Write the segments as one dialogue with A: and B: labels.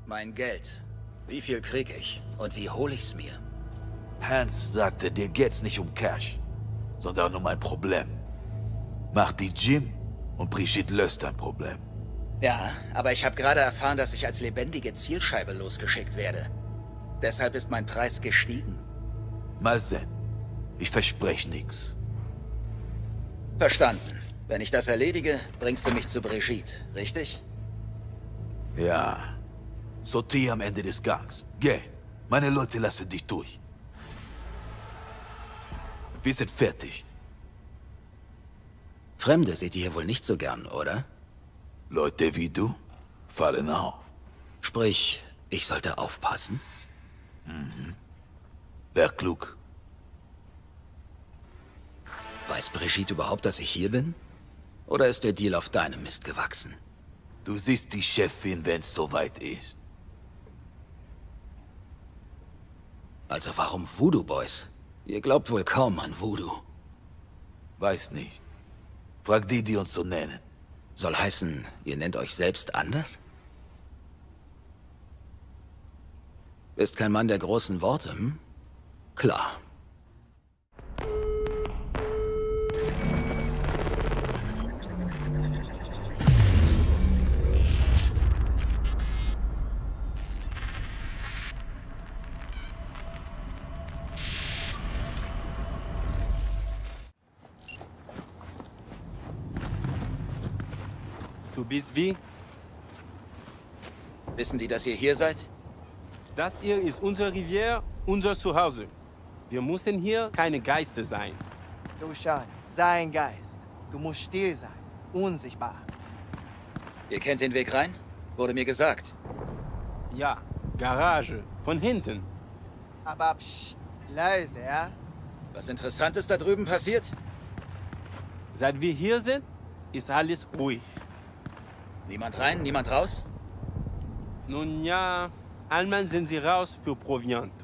A: Mein Geld. Wie viel krieg ich? Und wie hole ich's mir?
B: Hans sagte, dir geht's nicht um Cash, sondern um ein Problem. Mach die Gym und Brigitte löst dein Problem.
A: Ja, aber ich habe gerade erfahren, dass ich als lebendige Zielscheibe losgeschickt werde. Deshalb ist mein Preis gestiegen.
B: Mal sehen. Ich verspreche nichts.
A: Verstanden. Wenn ich das erledige, bringst du mich zu Brigitte, richtig?
B: Ja. Sortier am Ende des Gangs. Geh. Meine Leute lassen dich durch. Wir sind fertig.
A: Fremde seht ihr hier wohl nicht so gern, oder?
B: Leute wie du fallen auf.
A: Sprich, ich sollte aufpassen?
B: Wär klug.
A: Weiß Brigitte überhaupt, dass ich hier bin? Oder ist der Deal auf deinem Mist gewachsen?
B: Du siehst die Chefin, wenn's soweit ist.
A: Also warum Voodoo Boys? Ihr glaubt wohl kaum an Voodoo.
B: Weiß nicht. Frag die, die uns so nennen.
A: Soll heißen, ihr nennt euch selbst anders? Bist kein Mann der großen Worte, hm? Klar.
C: Du bist wie?
A: Wissen die, dass ihr hier seid?
C: Das hier ist unsere Riviere, unser Zuhause. Wir müssen hier keine Geister sein.
D: Du schon, sei ein Geist. Du musst still sein, unsichtbar.
A: Ihr kennt den Weg rein? Wurde mir gesagt.
C: Ja, Garage, von hinten.
D: Aber psst, leise, ja?
A: Was Interessantes da drüben passiert?
C: Seit wir hier sind, ist alles ruhig.
A: Niemand rein, niemand raus?
C: Nun ja, einmal sind sie raus für Proviant.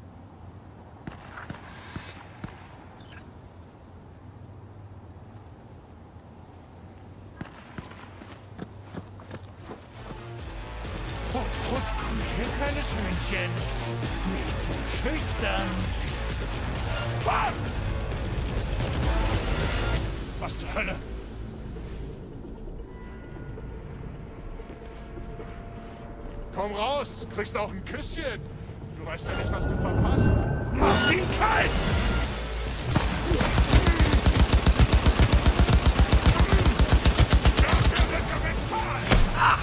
E: Komm her, kleines Hühnchen. Nicht zu schüchtern. Fahr! Was zur Hölle? Komm raus, kriegst auch ein Küsschen. Du weißt ja nicht, was du verpasst. Mach ihn kalt! Dafür wird er bezahlt!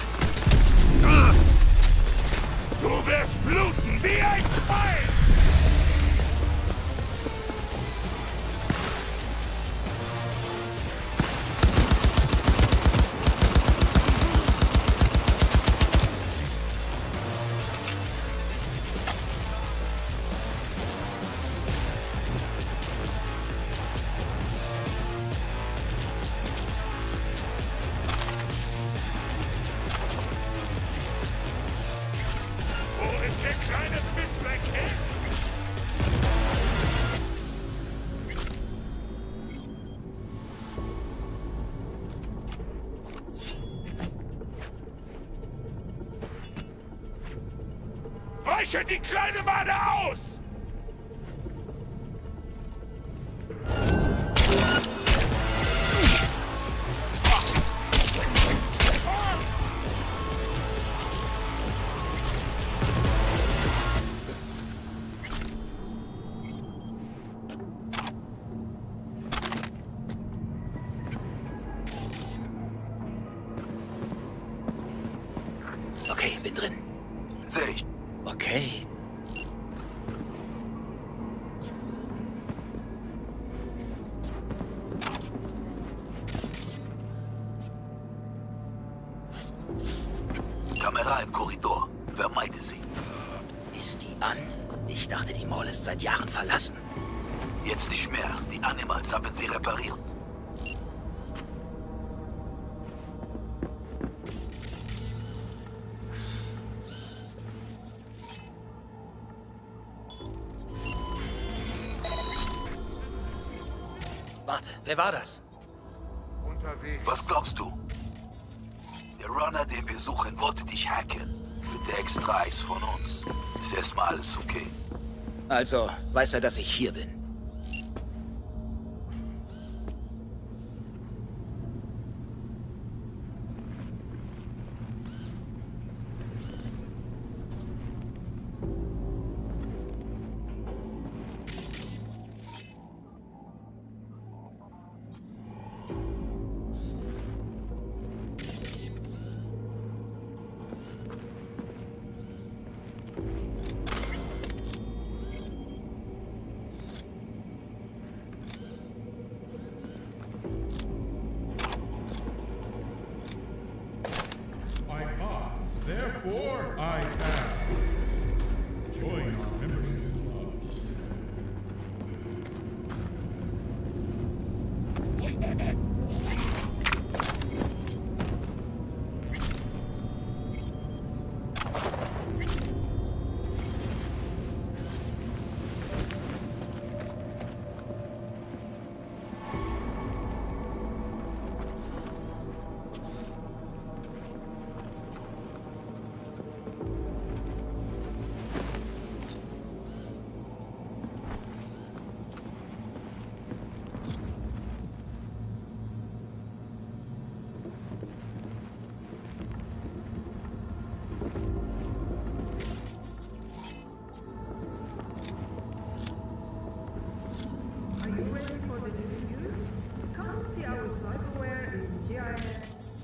E: Du wirst bluten wie ein Schwein! Wo ist der kleine Pissfleck hin? Weiche die kleine Made aus!
A: Okay, bin drin.
B: Seh ich.
A: Okay.
B: Kamera im Korridor. Vermeide sie.
A: Ist die an? Ich dachte, die Mall ist seit Jahren verlassen.
B: Jetzt nicht mehr. Die Animals haben sie repariert.
A: Warte, wer war das?
E: Unterwegs.
B: Was glaubst du? Der Runner, den wir suchen, wollte dich hacken. für der Extra ist von uns. Ist erstmal alles okay.
A: Also, weiß er, dass ich hier bin?
F: Therefore, I am. Join our membership club.
G: Are you ready for the review? Come see our software in GIS.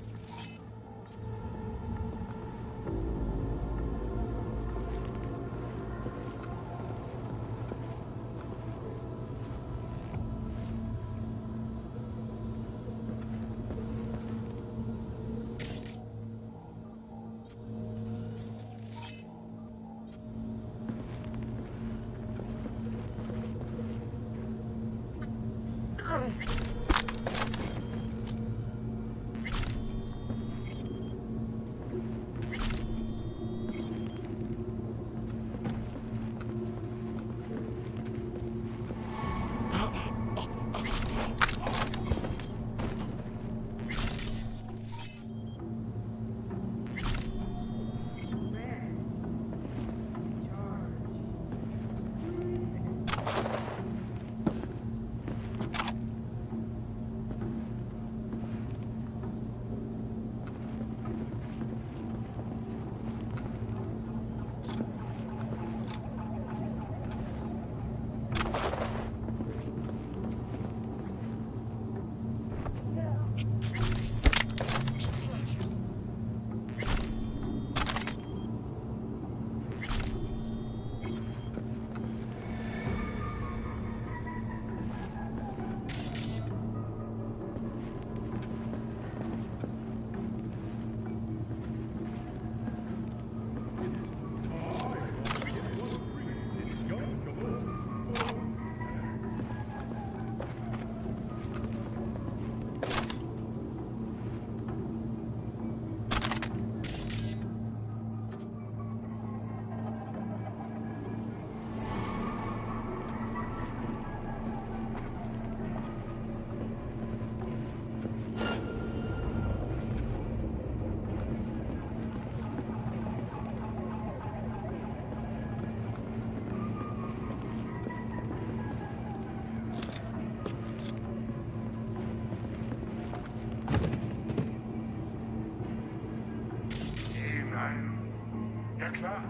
E: Ja klar.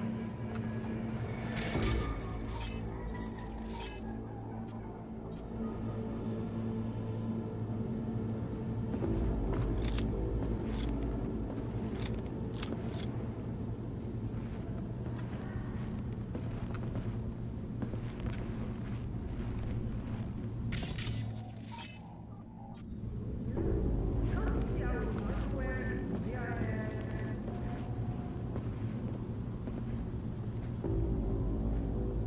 G: Come see our software in GIS.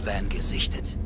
A: Van gesichtet.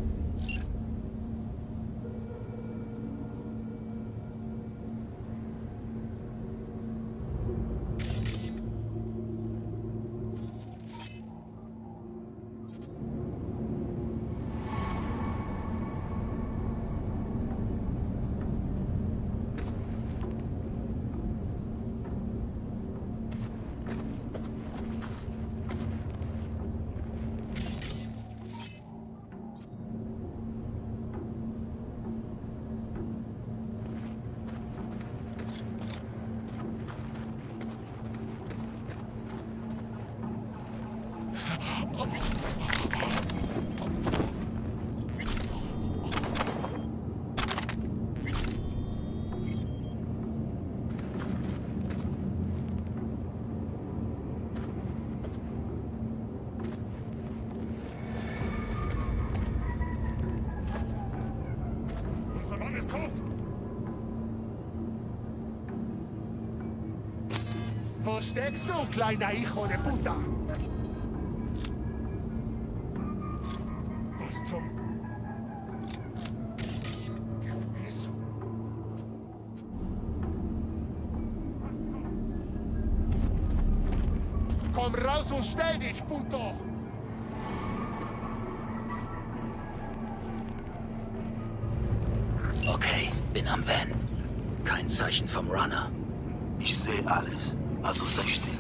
E: Unser Mann ist tot! Wo steckst du, kleiner Hijo de puta? Was zum... Wieso? Komm raus und stell dich, puto!
A: Okay, bin am Van. Kein Zeichen vom Runner.
B: Ich sehe alles. Also sei still.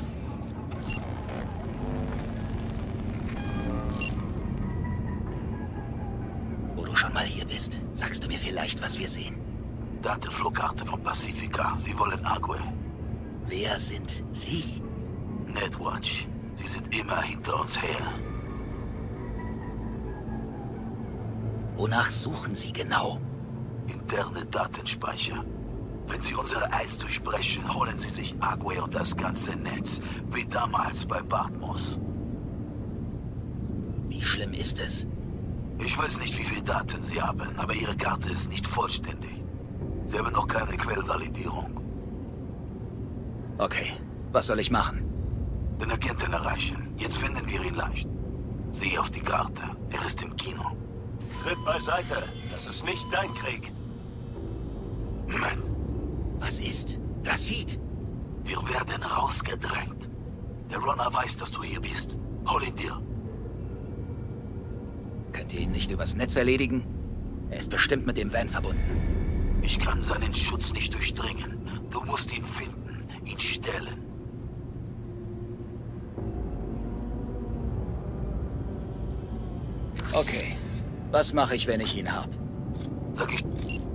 A: Wo du schon mal hier bist, sagst du mir vielleicht, was wir sehen.
B: Datenflugkarte von Pacifica. Sie wollen Agwe.
A: Wer sind Sie?
B: Netwatch. Sie sind immer hinter uns her.
A: Wonach suchen Sie genau?
B: Interne Datenspeicher. Wenn Sie unsere Eis durchbrechen, holen Sie sich Agwe und das ganze Netz. Wie damals bei Bartmoss.
A: Wie schlimm ist es?
B: Ich weiß nicht, wie viele Daten Sie haben, aber Ihre Karte ist nicht vollständig. Sie haben noch keine Quellvalidierung.
A: Okay, was soll ich machen?
B: Den Agenten erreichen. Jetzt finden wir ihn leicht. Sieh auf die Karte. Er ist im Kino.
H: Tritt beiseite. Das ist nicht dein Krieg.
B: Moment.
A: Was ist? Rashid?
B: Wir werden rausgedrängt. Der Runner weiß, dass du hier bist. Hol ihn dir.
A: Könnt ihr ihn nicht übers Netz erledigen? Er ist bestimmt mit dem Van verbunden.
B: Ich kann seinen Schutz nicht durchdringen. Du musst ihn finden, ihn stellen.
A: Okay. Was mache ich, wenn ich ihn hab?
B: Sag ich...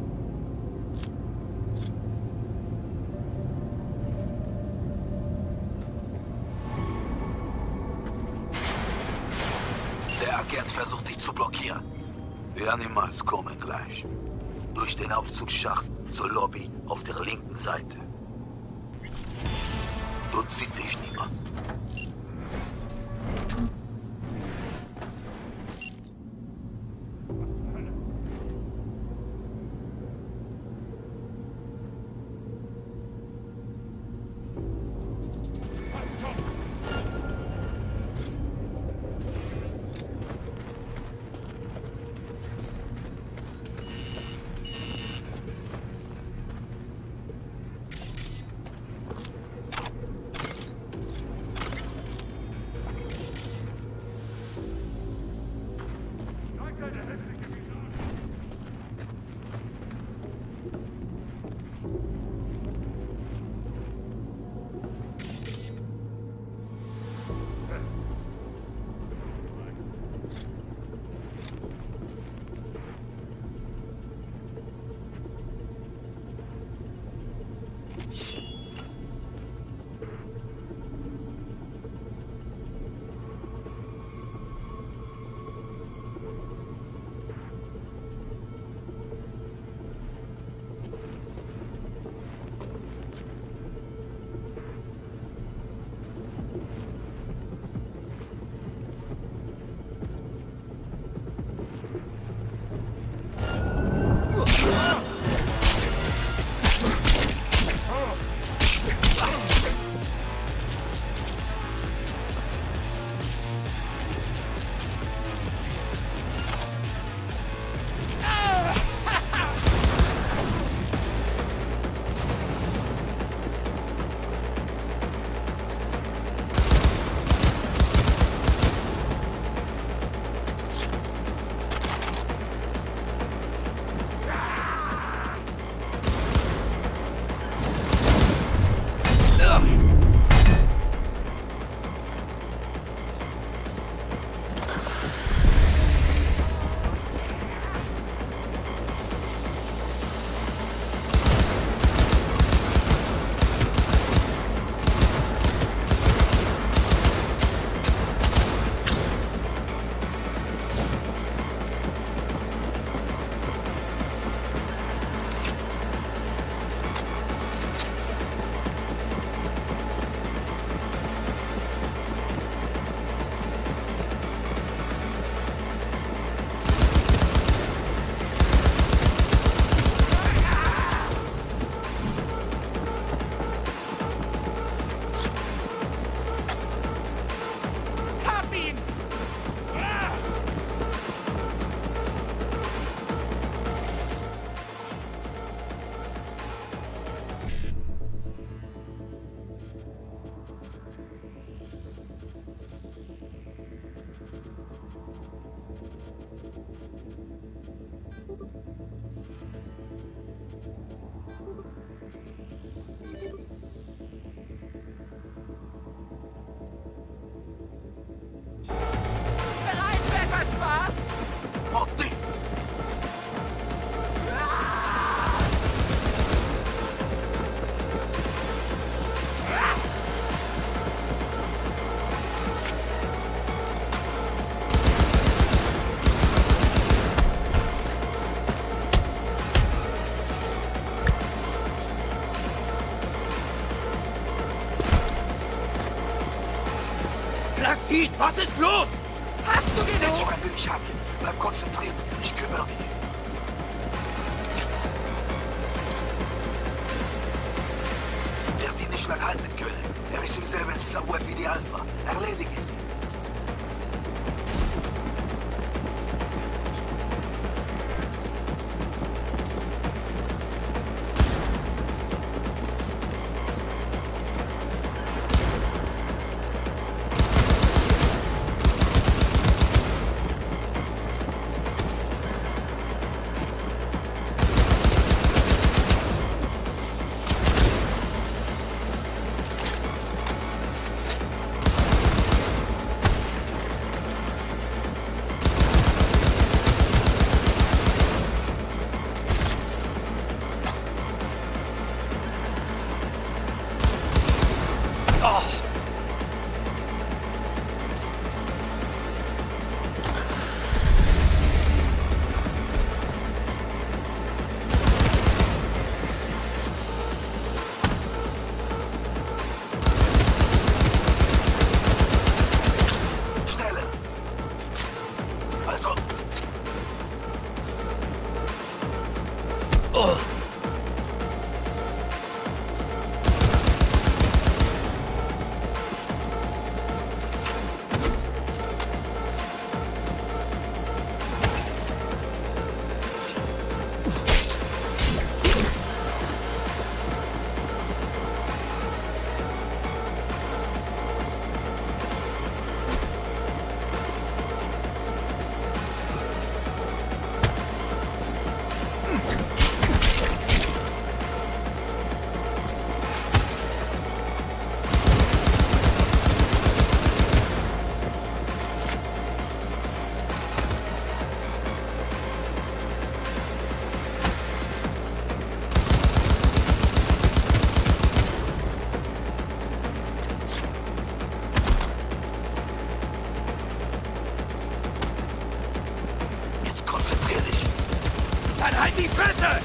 B: Der Agent versucht dich zu blockieren. Die Animals kommen gleich. Durch den Aufzugsschacht zur Lobby auf der linken Seite. Dort sieht dich niemand. Pete, was ist los?
G: Hast du
B: Den
G: genug?
B: Schwein will ich haben. Bleib konzentriert. Ich kümmere mich. Wird ihn nicht lang halten können. Er ist im selben Subway wie die Alpha. Erledige sie. Dann halt die Fresse!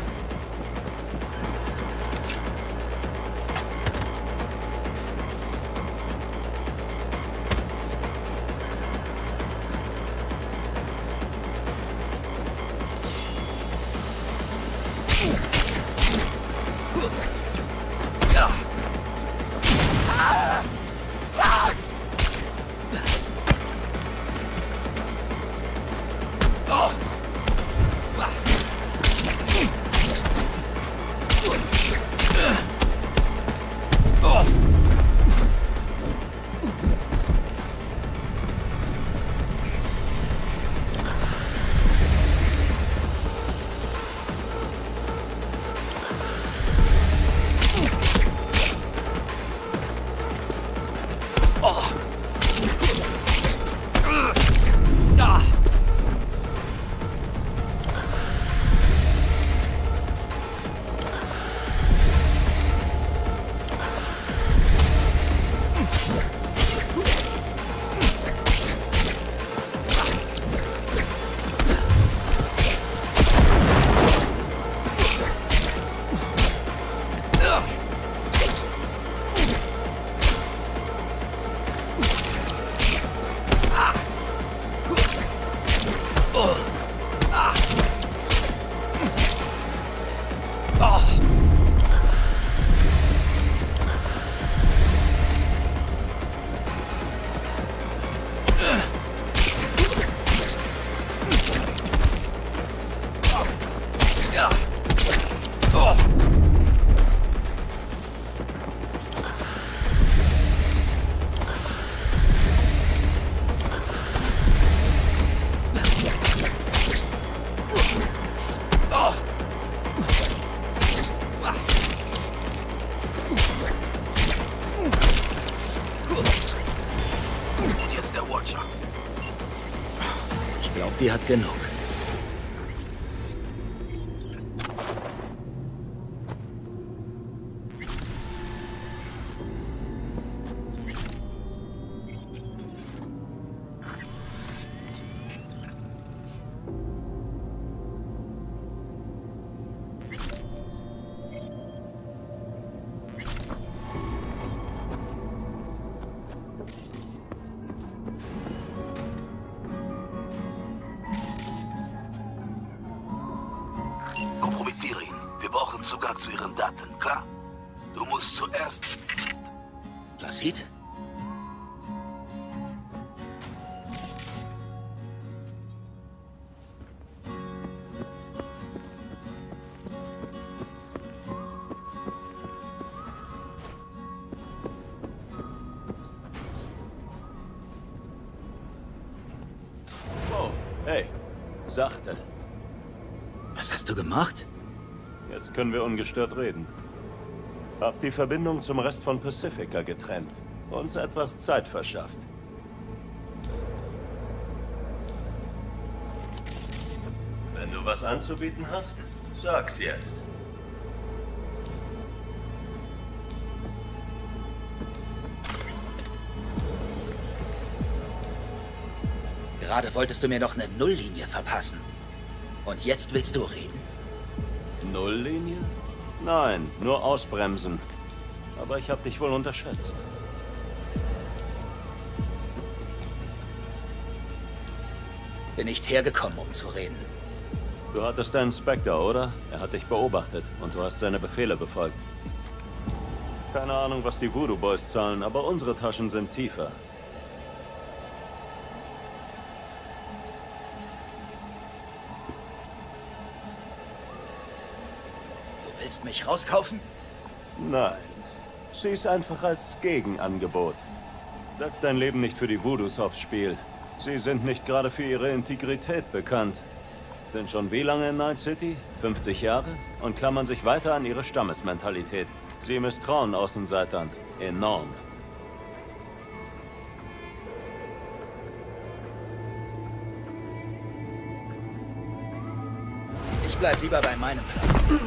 A: Ich glaube, die hat genug.
B: Kompromittiere ihn. Wir brauchen Zugang zu ihren Daten, klar? Du musst zuerst...
A: Placid?
I: Oh, hey, sachte.
A: Was hast du gemacht?
I: Jetzt können wir ungestört reden. Hab die Verbindung zum Rest von Pacifica getrennt. Uns etwas Zeit verschafft. Wenn du was anzubieten hast, sag's jetzt.
A: Gerade wolltest du mir noch eine Nulllinie verpassen. Und jetzt willst du reden?
I: Nulllinie? Nein, nur ausbremsen. Aber ich hab dich wohl unterschätzt.
A: Bin nicht hergekommen, um zu reden.
I: Du hattest einen Spectre, oder? Er hat dich beobachtet und du hast seine Befehle befolgt. Keine Ahnung, was die Voodoo Boys zahlen, aber unsere Taschen sind tiefer.
A: Du willst mich rauskaufen?
I: Nein. Sieh's einfach als Gegenangebot. Setz dein Leben nicht für die Voodoos aufs Spiel. Sie sind nicht gerade für ihre Integrität bekannt. Sind schon wie lange in Night City? 50 Jahre? Und klammern sich weiter an ihre Stammesmentalität. Sie misstrauen Außenseitern. Enorm.
A: Ich bleib lieber bei meinem Plan.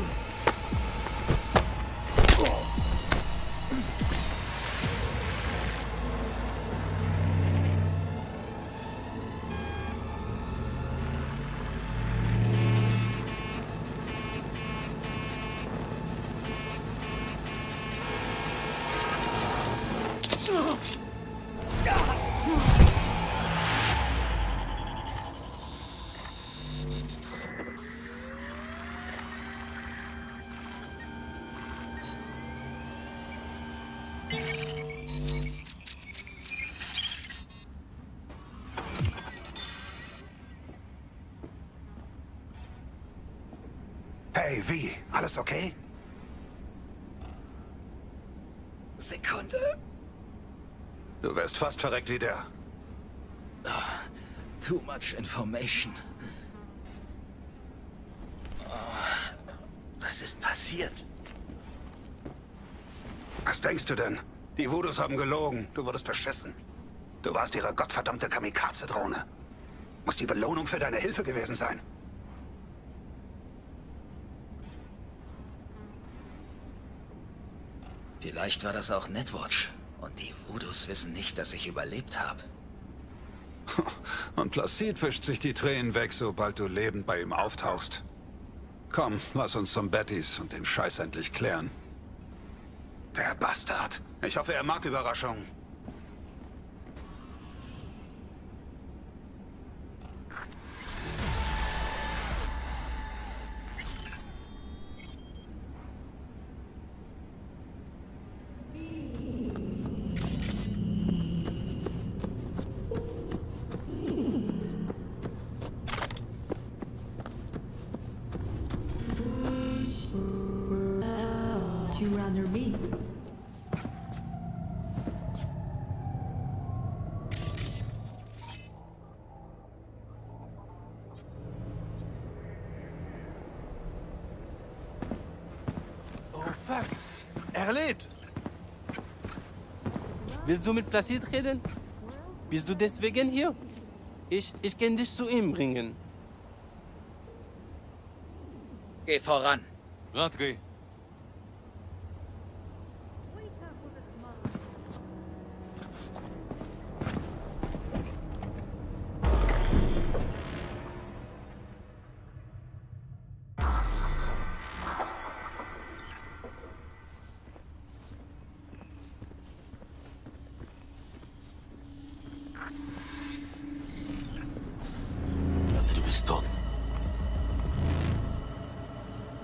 J: Hey, wie? Alles okay?
A: Sekunde.
J: Du wärst fast verreckt wie der.
A: Too much information. Was ist passiert?
J: Was denkst du denn? Die Voodoos haben gelogen. Du wurdest beschissen. Du warst ihre gottverdammte Kamikaze-Drohne. Muss die Belohnung für deine Hilfe gewesen sein.
A: Vielleicht war das auch Netwatch. Und die Voodoos wissen nicht, dass ich überlebt habe.
J: Und Placid wischt sich die Tränen weg, sobald du lebend bei ihm auftauchst. Komm, lass uns zum Bettys und den Scheiß endlich klären. Der Bastard. Ich hoffe, er mag Überraschungen.
C: Fuck. Er lebt. Willst du mit Placid reden? Bist du deswegen hier? Ich kann dich zu ihm bringen.
A: Geh voran.
B: Rentrez. Du bist tot.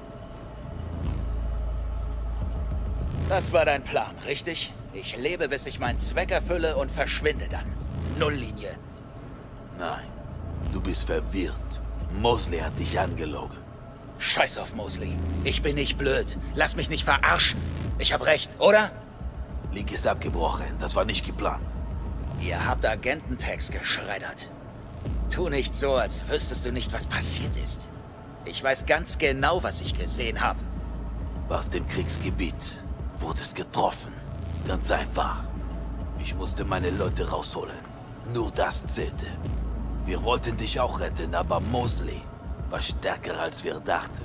A: Das war dein Plan, richtig? Ich lebe, bis ich meinen Zweck erfülle und verschwinde dann. Nulllinie.
B: Nein, du bist verwirrt. Mosley hat dich angelogen.
A: Scheiß auf Mosley. Ich bin nicht blöd. Lass mich nicht verarschen. Ich hab recht, oder?
B: Link ist abgebrochen. Das war nicht geplant.
A: Ihr habt Agententags geschreddert. Tu nicht so, als wüsstest du nicht, was passiert ist. Ich weiß ganz genau, was ich gesehen habe.
B: Aus dem Kriegsgebiet wurdest getroffen. Ganz einfach. Ich musste meine Leute rausholen. Nur das zählte. Wir wollten dich auch retten, aber Mosley war stärker, als wir dachten.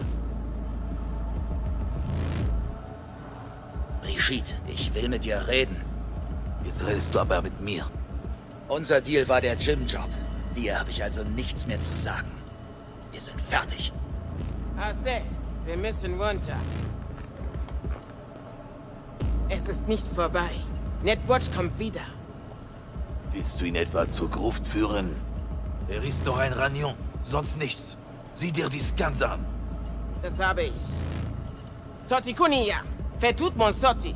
A: Brigitte, ich will mit dir reden.
B: Jetzt redest du aber mit mir.
A: Unser Deal war der Gym-Job. Dir habe ich also nichts mehr zu sagen. Wir sind fertig.
K: Jose, wir müssen runter. Es ist nicht vorbei. Netwatch kommt wieder.
B: Willst du ihn etwa zur Gruft führen? Er ist noch ein Ranion, sonst nichts. Sieh dir die Scans an.
K: Das habe ich. Soti Kunia, vertut mon Soti.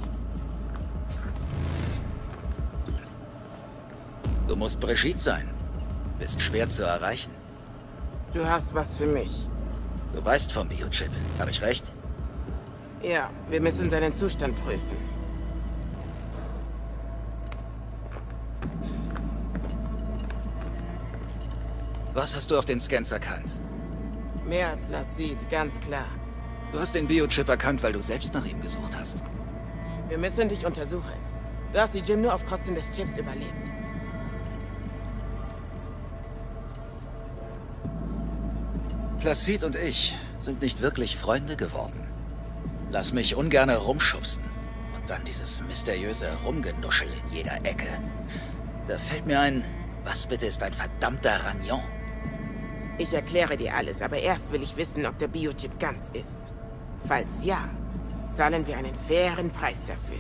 A: Du musst Brigitte sein. Bist schwer zu erreichen.
K: Du hast was für mich.
A: Du weißt vom Biochip. Habe ich recht?
K: Ja, wir müssen seinen Zustand prüfen.
A: Was hast du auf den Scans erkannt?
K: Mehr als Placid, ganz klar.
A: Du hast den Biochip erkannt, weil du selbst nach ihm gesucht hast.
K: Wir müssen dich untersuchen. Du hast die Gym nur auf Kosten des Chips überlebt.
A: Placid und ich sind nicht wirklich Freunde geworden. Lass mich ungern rumschubsen. Und dann dieses mysteriöse Rumgenuschel in jeder Ecke. Da fällt mir ein, was bitte ist ein verdammter Ranion?
K: Ich erkläre dir alles, aber erst will ich wissen, ob der Biochip ganz ist. Falls ja, zahlen wir einen fairen Preis dafür.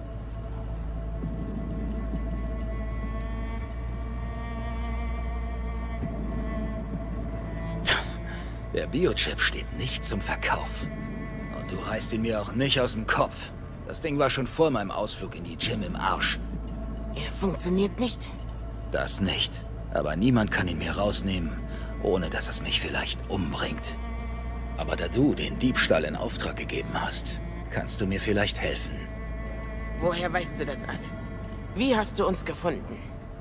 A: Der Biochip steht nicht zum Verkauf. Und du reißt ihn mir auch nicht aus dem Kopf. Das Ding war schon vor meinem Ausflug in die Gym im Arsch.
K: Er funktioniert nicht?
A: Das nicht. Aber niemand kann ihn mir rausnehmen, ohne dass es mich vielleicht umbringt. Aber da du den Diebstahl in Auftrag gegeben hast, kannst du mir vielleicht helfen.
K: Woher weißt du das alles? Wie hast du uns gefunden?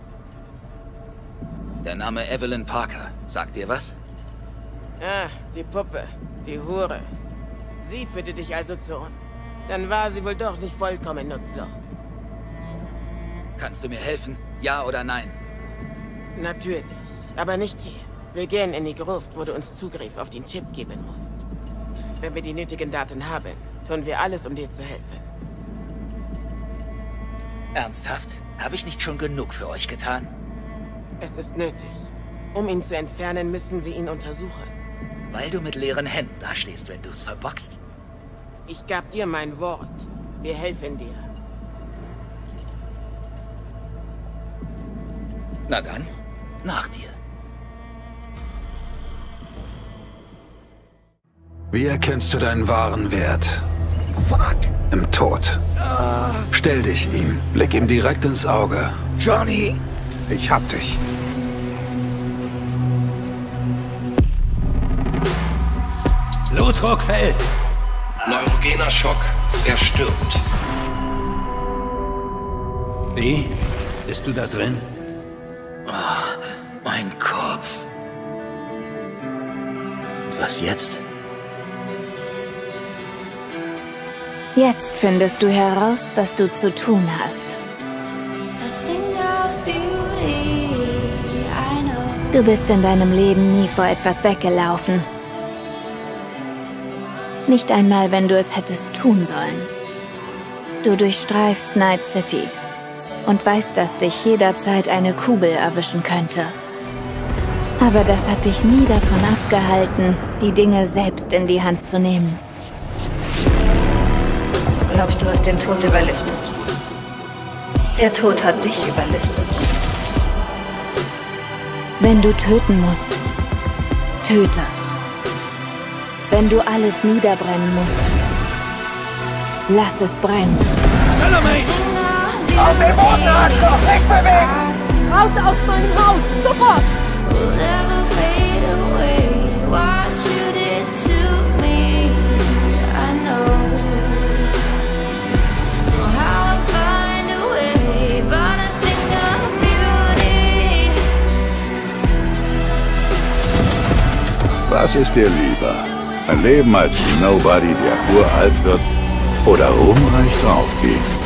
A: Der Name Evelyn Parker. Sagt dir was?
K: Ah, die Puppe. Die Hure. Sie führte dich also zu uns. Dann war sie wohl doch nicht vollkommen nutzlos.
A: Kannst du mir helfen? Ja oder nein?
K: Natürlich. Aber nicht hier. Wir gehen in die Gruft, wo du uns Zugriff auf den Chip geben musst. Wenn wir die nötigen Daten haben, tun wir alles, um dir zu helfen.
A: Ernsthaft? Habe ich nicht schon genug für euch getan?
K: Es ist nötig. Um ihn zu entfernen, müssen wir ihn untersuchen.
A: Weil du mit leeren Händen dastehst, wenn du es verbockst?
K: Ich gab dir mein Wort. Wir helfen dir.
A: Na dann, nach dir.
J: Wie erkennst du deinen wahren Wert? Fuck. Im Tod. Stell dich ihm, blick ihm direkt ins Auge.
A: Johnny!
J: Ich hab dich.
L: Blutdruck fällt. Neurogener Schock. Er stirbt. Wie? Bist du da drin?
A: Oh, mein Kopf. Was jetzt?
M: Jetzt findest du heraus, was du zu tun hast. Du bist in deinem Leben nie vor etwas weggelaufen. Nicht einmal, wenn du es hättest tun sollen. Du durchstreifst Night City und weißt, dass dich jederzeit eine Kugel erwischen könnte. Aber das hat dich nie davon abgehalten, die Dinge selbst in die Hand zu nehmen.
N: Du glaubst, du hast den Tod überlistet. Der Tod hat dich überlistet.
M: Wenn du töten musst, töte. Wenn du alles niederbrennen musst, Lass es brennen.
O: Auf den Boden, Arschloch! Nicht bewegen! Raus aus meinem Haus! Sofort!
P: Was ist dir lieber? Ein Leben als Nobody, der uralt wird, oder ruhmreich draufgehen?